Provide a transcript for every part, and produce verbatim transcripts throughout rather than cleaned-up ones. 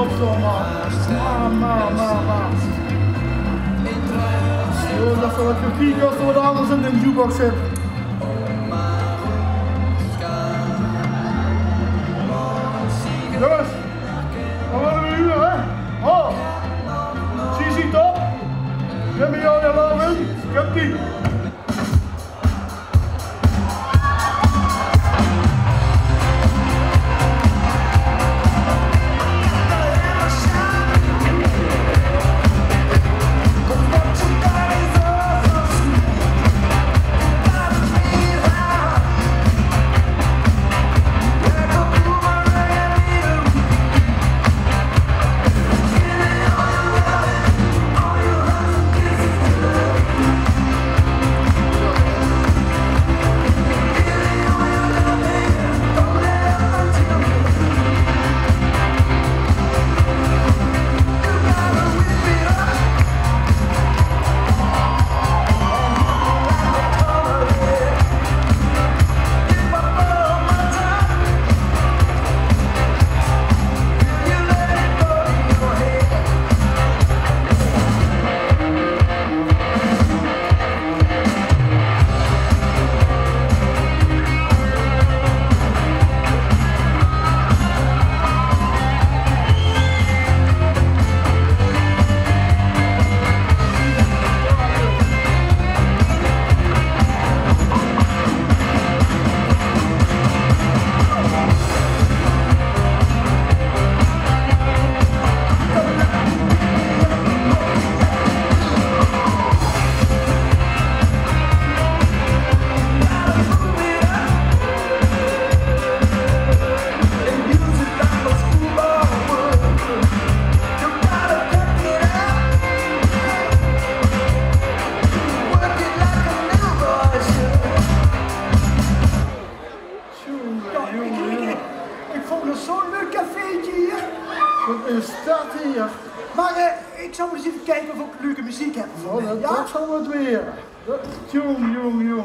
godverdomme. Man, man, man, man. Yo, dat is wat je kijken als er wat anders in de jukebox zit. Jongens, wat willen we nu, hè? Oh, zie je top? Give me all your loving. Komt ie. Is dat hier? Maar uh, ik zou eens even kijken of ik leuke muziek heb. Oh, dat, ja? dat zal het weer. Jong, jong, jong.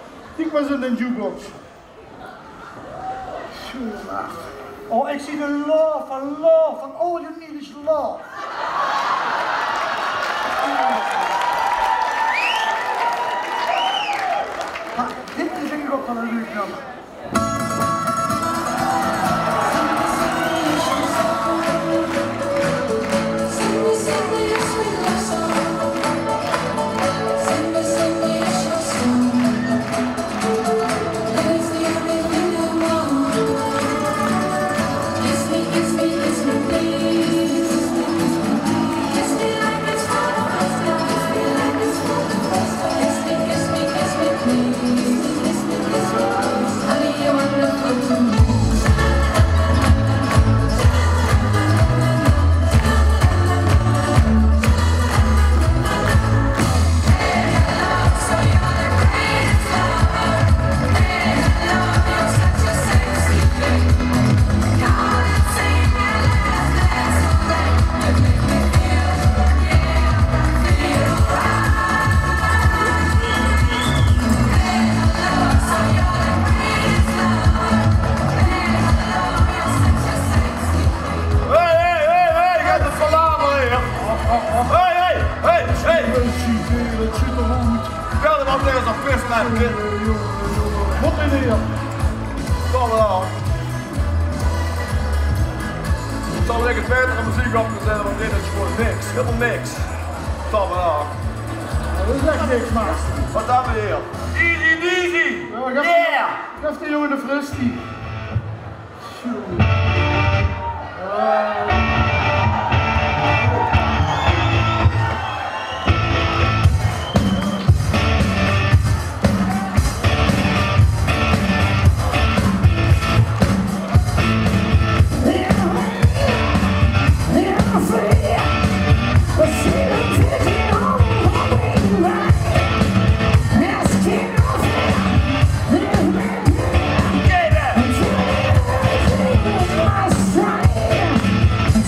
Ik was in de jukebox. Oh, ik zie de love van love, van all you need is love. Maar dit vind ik ook wel een leuk nummer. Wat in hier? Kom wel. Ik zal lekker betere muziek op te zetten, want dit is gewoon niks. Helemaal niks. Kom wel. Dat is echt niks, maat. Wat hebben we hier? Easy Deasy! Ja, Yeah! geef die jongen de fristie. Yeah.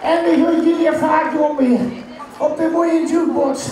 En nu hoort jullie vaak om weer op de mooie jukebox.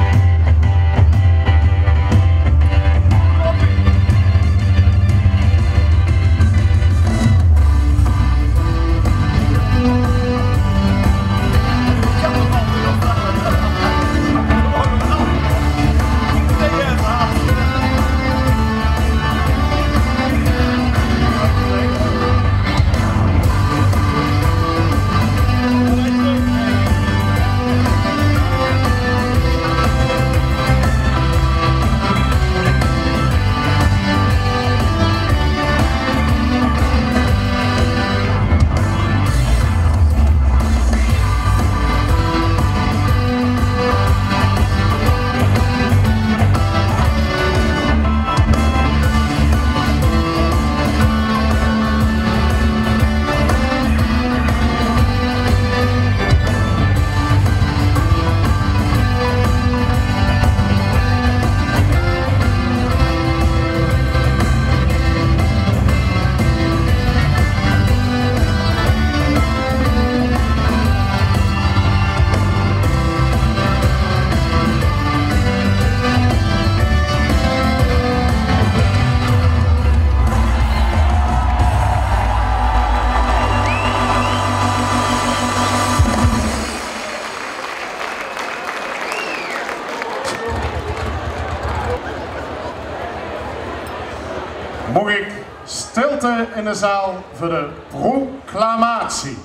Mocht ik stilte in de zaal voor de proclamatie.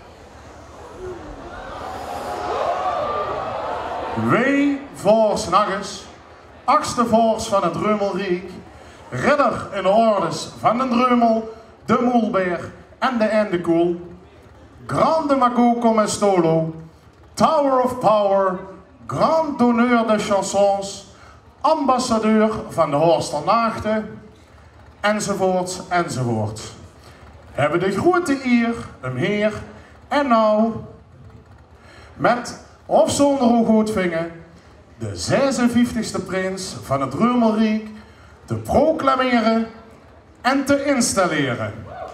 Wij voors nachts, achtste voors van het Dreumelriek, ridder in de ordes van de Dreumel, de Moelbeer en de Endekoel, Grande Mago come Stolo, Tower of Power, Grand Donneur de Chansons, ambassadeur van de Horsternachten, enzovoort, enzovoort. Hebben de grote eer, hem heer, en nou, met of zonder hoe goed vingen, de zesenvijftigste prins van het Dreumelriek te proclameren en te installeren.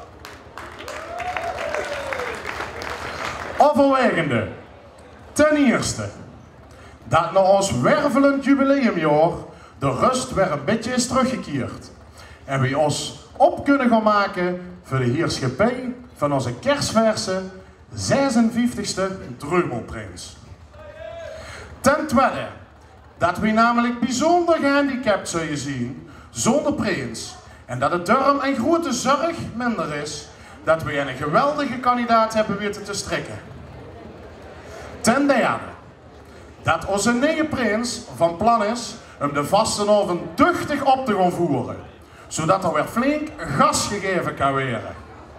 Overwegende, ten eerste, dat na ons wervelend jubileumjaar de rust weer een beetje is teruggekeerd. En we ons op kunnen gaan maken voor de heerschappij van onze kerstverse zesenvijftigste Dreumelprins. Ten tweede, dat we namelijk bijzonder gehandicapt zullen zien zonder prins. En dat het daarom een grote zorg minder is dat we een geweldige kandidaat hebben weten te strikken. Ten derde, dat onze nieuwe prins van plan is om de vastenavond duchtig op te gaan voeren, zodat er weer flink gas gegeven kan worden.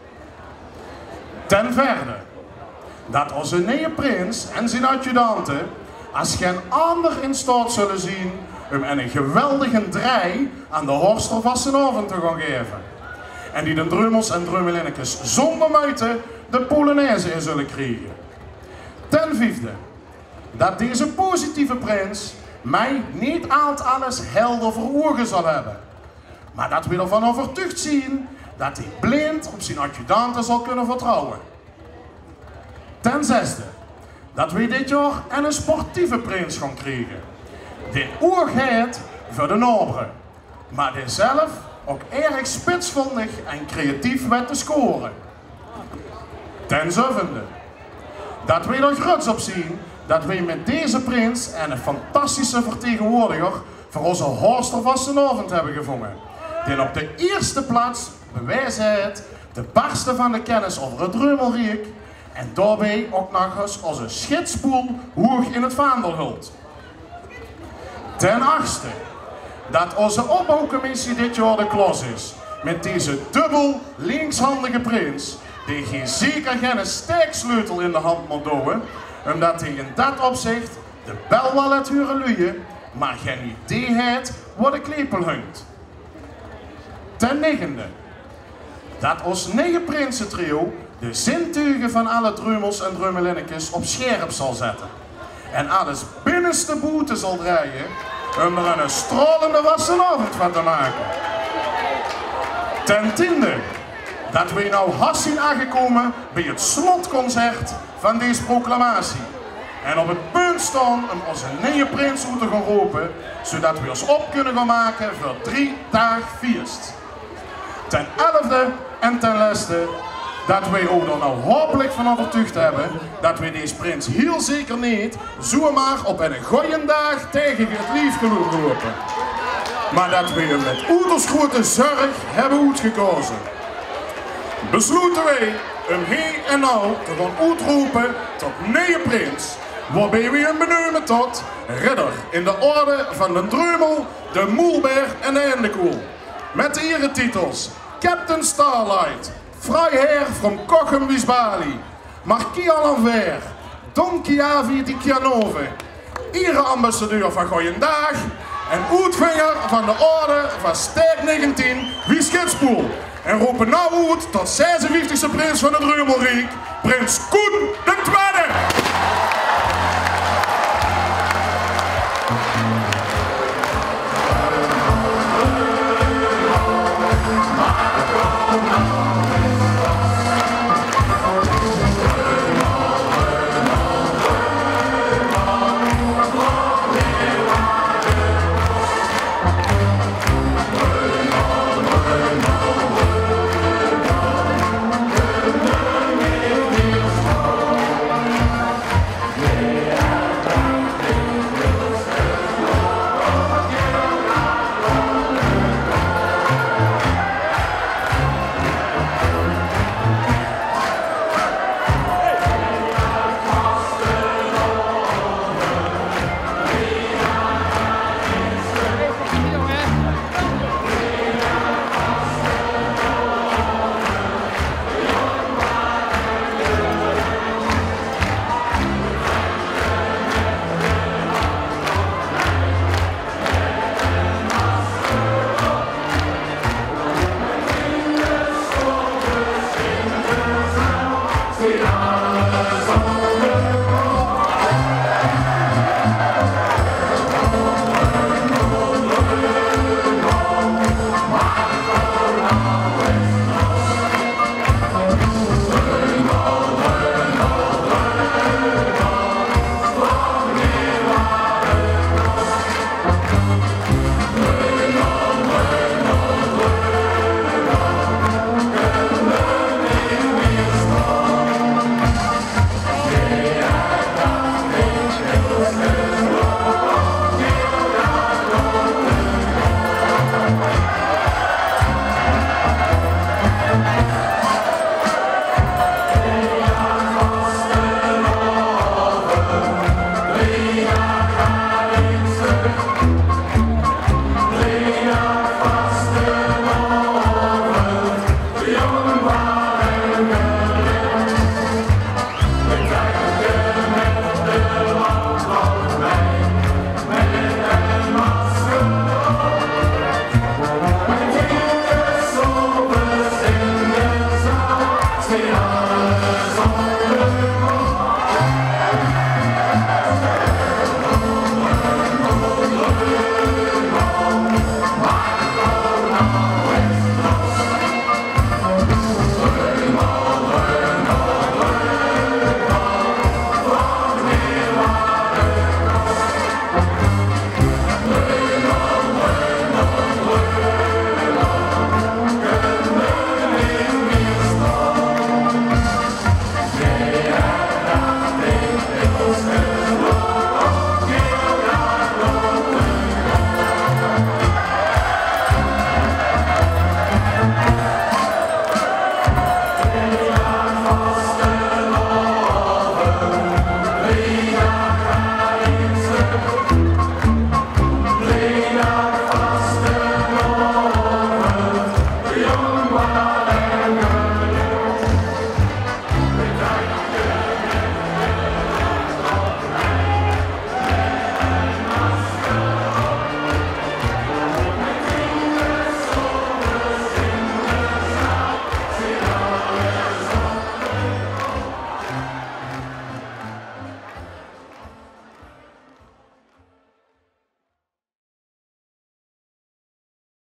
Ten vierde, dat onze nieuwe prins en zijn adjudanten als geen ander in staat zullen zien om een geweldige draai aan de Horster vastenavond te gaan geven. En die de Dreumels en Dreumelinnekes zonder moeite de Polonaise in zullen krijgen. Ten vijfde, dat deze positieve prins mij niet altijd alles helder voor ogen zal hebben. Maar dat we ervan overtuigd zien dat hij blind op zijn adjudanten zal kunnen vertrouwen. Ten zesde, dat we dit jaar een sportieve prins gaan krijgen. Die oogheid voor de nobere, maar die zelf ook erg spitsvondig en creatief weet te scoren. Ten zevende, dat we er groots op zien dat we met deze prins een fantastische vertegenwoordiger voor onze Horster vastenavond hebben gevonden. Die op de eerste plaats bewijzen het de barsten van de kennis over het Dreumelriek en daarbij ook nog eens onze schitspoel hoog in het vaandel hult. Ten achtste, dat onze opbouwcommissie dit jaar de klos is met deze dubbel linkshandige prins, die geen zeker geen steeksleutel in de hand moet doen, omdat hij in dat opzicht de bel wel laat huren luien, maar geen idee heeft wat de klepel hangt. Ten negende, dat ons negen prinsentrio de zintuigen van alle Dreumels en Dreumelinnekes op scherp zal zetten. En alles binnenste boete zal draaien om er een stralende wassenavond van te maken. Ten tiende, dat we nou haast zijn aangekomen bij het slotconcert van deze proclamatie. En op het punt staan om onze nieuwe prins uit te gaan roepen, zodat we ons op kunnen gaan maken voor drie dagen feest. Ten elfde en ten laatste dat wij ook er nou hopelijk van overtuigd hebben dat we deze prins heel zeker niet zomaar op een goeie dag tegen het lief kunnen lopen. Maar dat we hem met uiterst grote zorg hebben uitgekozen. Besloten wij hem hier en nou te gaan uitroepen tot nieuwe prins, waarbij we hem benoemen tot ridder in de orde van de Dreumel, de Moelberg en de Endekoel. Met de eretitels Captain Starlight, Freiherr van Cochem-Wisbali, Marquis à l'Envers, Don Chiavi di Chianove, ereambassadeur van Goeiedag en uitvinger van de orde van Sterk negentien wie Schitspoel. En roepen nou uit tot zesenvijftigste prins van het Reumelrijk, prins Koen de Tweede.